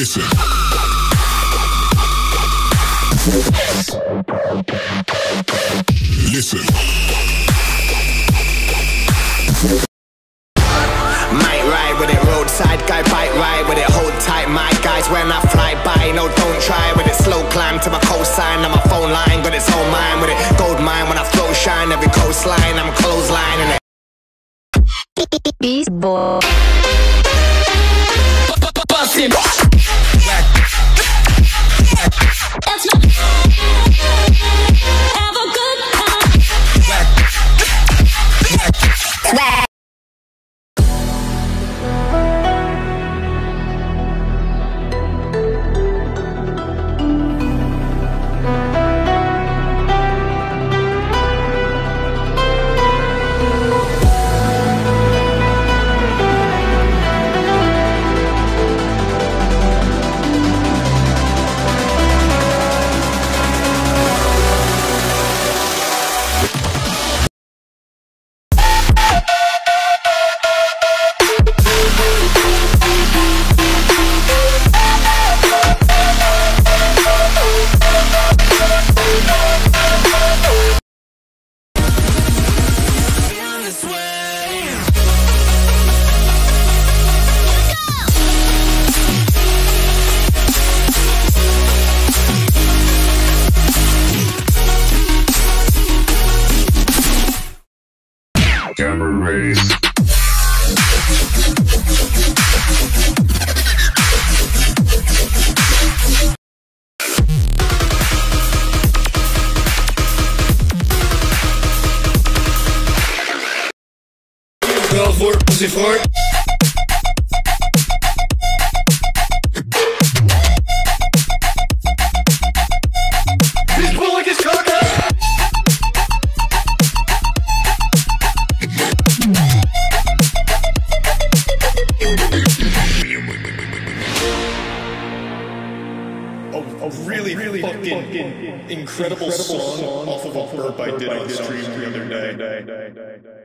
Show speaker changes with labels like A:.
A: Listen. Listen.
B: Might ride with it, roadside guy, bike ride with it, hold tight, my guys when I fly by. No, don't try with it, slow climb to my coastline. On my phone line, got its own mind with it. Gold mine when I flow shine, every coastline, I'm clothesline in it.
C: Beast boy.
B: Bustin'.
C: That's not. Have a good time.
A: Camera race.
D: Wel voor, pussy voor. He's pulling his cock out. A really fucking incredible song off of a burp I did on stream the other day.